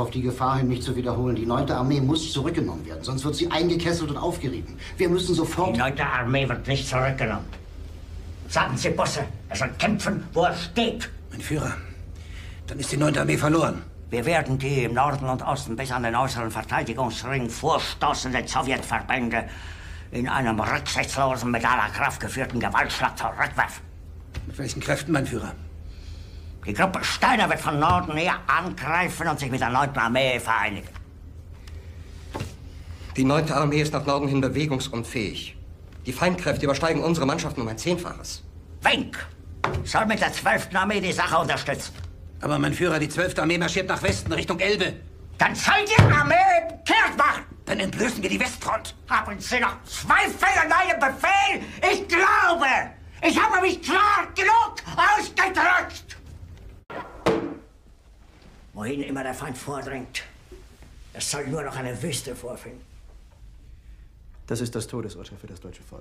auf die Gefahr hin, mich zu wiederholen. Die 9. Armee muss zurückgenommen werden, sonst wird sie eingekesselt und aufgerieben. Wir müssen sofort... Die 9. Armee wird nicht zurückgenommen. Sagen Sie Bosse, er soll kämpfen, wo er steht. Mein Führer, dann ist die 9. Armee verloren. Wir werden die im Norden und Osten bis an den äußeren Verteidigungsring vorstoßenden Sowjetverbände in einem rücksichtslosen, mit aller Kraft geführten Gewaltschlag zurückwerfen. Mit welchen Kräften, mein Führer? Die Gruppe Steiner wird von Norden her angreifen und sich mit der 9. Armee vereinigen. Die 9. Armee ist nach Norden hin bewegungsunfähig. Die Feindkräfte übersteigen unsere Mannschaften um ein 10-faches. Wenk soll mit der 12. Armee die Sache unterstützen. Aber mein Führer, die 12. Armee marschiert nach Westen, Richtung Elbe. Dann soll die Armee kehrt machen. Dann entblößen wir die Westfront. Haben Sie noch Zweifel an meinem Befehl? Ich glaube, ich habe mich klar genug ausgedrückt. Wohin immer der Feind vordringt, es soll nur noch eine Wüste vorfinden. Das ist das Todesurteil für das deutsche Volk.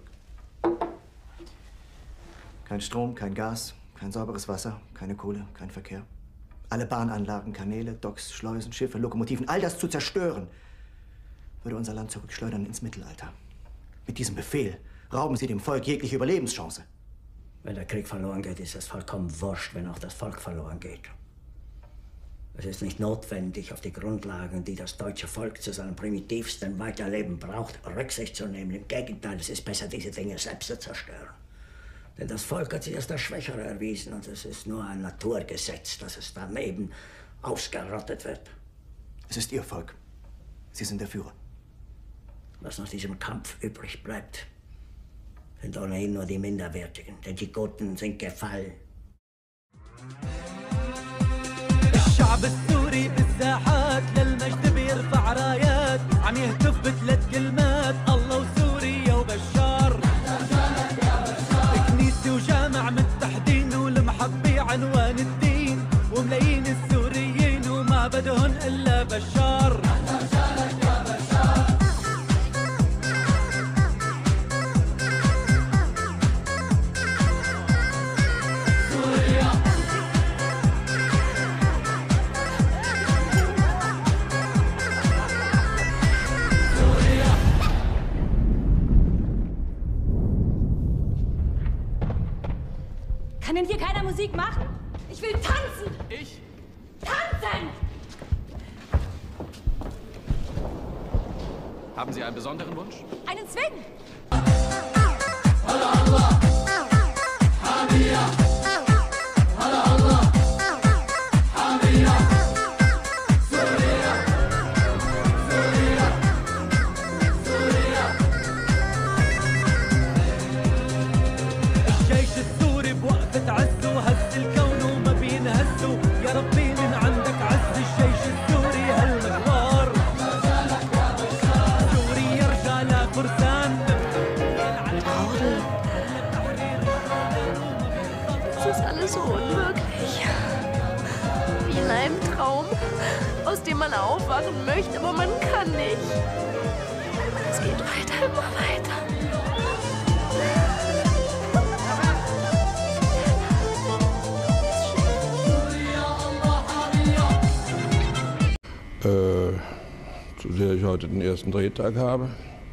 Kein Strom, kein Gas, kein sauberes Wasser, keine Kohle, kein Verkehr. Alle Bahnanlagen, Kanäle, Docks, Schleusen, Schiffe, Lokomotiven, all das zu zerstören, würde unser Land zurückschleudern ins Mittelalter. Mit diesem Befehl rauben Sie dem Volk jegliche Überlebenschance. Wenn der Krieg verloren geht, ist es vollkommen wurscht, wenn auch das Volk verloren geht. Es ist nicht notwendig, auf die Grundlagen, die das deutsche Volk zu seinem primitivsten Weiterleben braucht, Rücksicht zu nehmen. Im Gegenteil, es ist besser, diese Dinge selbst zu zerstören. Denn das Volk hat sich als das Schwächere erwiesen und es ist nur ein Naturgesetz, dass es daneben ausgerottet wird. Es ist Ihr Volk. Sie sind der Führer. Was nach diesem Kampf übrig bleibt, sind ohnehin nur die Minderwertigen, denn die Guten sind gefallen. الشعب السوري بالساحات للمجد بيرفع رايات عم يهتف بثلاث كلمات الله وسوريا وبشار كنيسة وجامع متحدين والمحبة عنوان الدين وملايين السوريين وما بدهن إلا بشار Kann denn hier keiner Musik machen? Ich will tanzen! Ich? Tanzen! Haben Sie einen besonderen Wunsch? Einen Swing! الجيش السوري بوقفة عزه هز الكون وما بينهزوا يا ربي من عندك عز الجيش السوري هالمغوار سوريا رجالها فرسان Es ist alles so unwirklich. Wie in einem Traum, aus dem man aufwachen möchte, aber man kann nicht. Es geht weiter, immer weiter. Zu der ich heute den ersten Drehtag habe.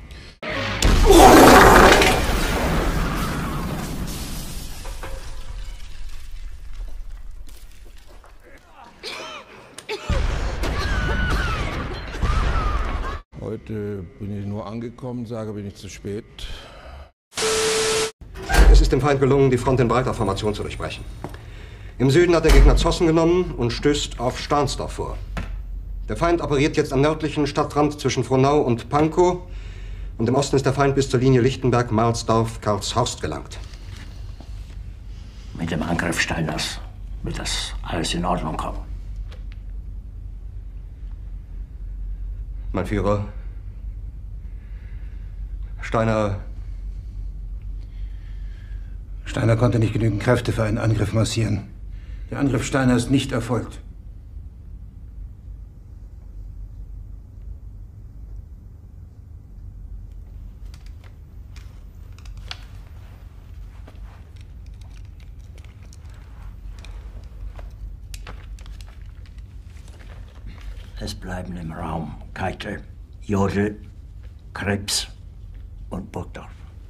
Heute bin ich nur angekommen, sage, bin ich zu spät. Es ist dem Feind gelungen, die Front in breiter Formation zu durchbrechen. Im Süden hat der Gegner Zossen genommen und stößt auf Stahnsdorf vor. Der Feind operiert jetzt am nördlichen Stadtrand zwischen Frohnau und Pankow und im Osten ist der Feind bis zur Linie Lichtenberg-Marsdorf-Karlshorst gelangt. Mit dem Angriff Steiners wird das alles in Ordnung kommen. Mein Führer, Steiner konnte nicht genügend Kräfte für einen Angriff massieren. Der Angriff Steiner ist nicht erfolgt. Es bleiben im Raum Keitel, Jodl, Krebs und Burgdorf.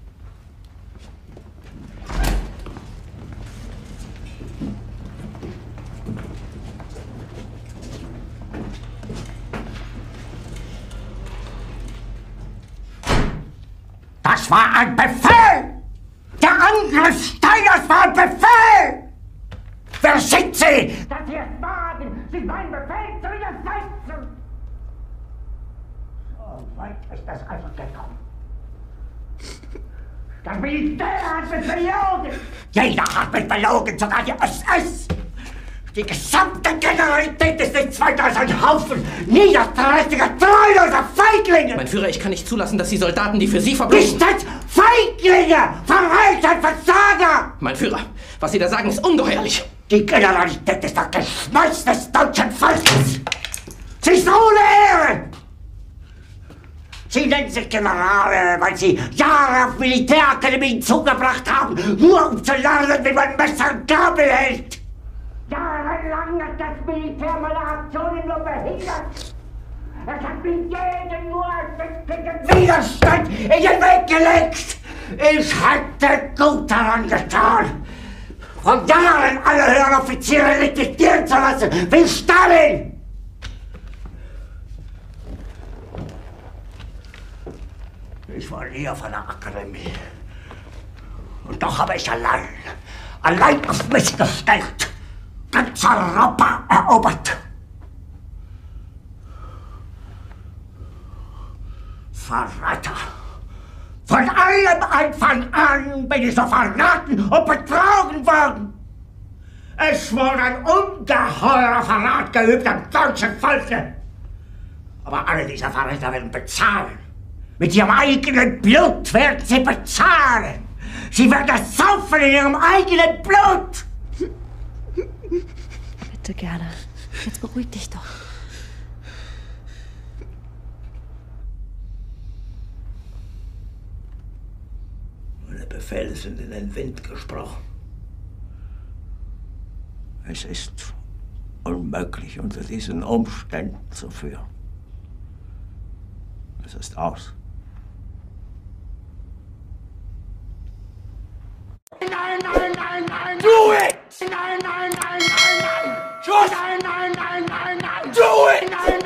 Das war ein Befehl! Der Angriff Steiners war ein Befehl! Wer sind Sie, dass Sie es wagen, sich meinen Befehl zu widersetzen? So weit ist das also gekommen. Das Militär hat mich belogen! Jeder hat mich belogen, sogar die SS! Die gesamte Generalität ist nichts weiter als ein Haufen niederträchtiger, treuloser Feiglinge! Mein Führer, ich kann nicht zulassen, dass die Soldaten, die für Sie verbringen... Nicht als Feiglinge! Verräter, Versager! Mein Führer, was Sie da sagen, ist ungeheuerlich! Die Generalität ist das Geschmeiß des deutschen Volkes! Sie ist ohne Ehre! Sie nennen sich Generale, weil Sie Jahre auf Militärakademien zugebracht haben, nur um zu lernen, wie man Messer und Gabel hält! Jahrelang hat das Militär meine Aktionen nur behindert! Es hat mir jeden nur ersichtlichen Widerstand in den Weg gelegt! Ich hätte gut daran getan, von Jahren alle höheren Offiziere liquidieren zu lassen, wie Stalin! Ich war nie auf einer Akademie. Und doch habe ich allein auf mich gestellt, ganz Europa erobert. Verräter! Von allem Anfang an bin ich so verraten und betrogen worden. Es wurde ein ungeheurer Verrat geübt am deutschen Volke. Aber alle diese Verräter werden bezahlen. Mit ihrem eigenen Blut werden sie bezahlen. Sie werden das saufen in ihrem eigenen Blut. Bitte gerne. Jetzt beruhig dich doch. Meine Befehle sind in den Wind gesprochen. Es ist unmöglich, unter diesen Umständen zu führen. Es ist aus. Nein, nein, nein, nein! Do it! Nein, nein, nein, nein, nein! Schuss! Nein, nein, nein, nein, nein! Do it! Nein,